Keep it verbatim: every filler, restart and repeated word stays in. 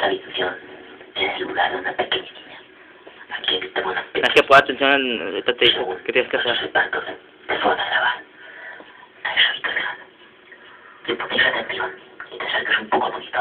esta habitación es el lugar de una pequeña niña. Aquí evitamos una pequeña... Es que pon atención, esta te dice, ¿qué tienes que hacer? Los de forma de grabar a esa habitación. Le pones atención y te acercas un poco bonito.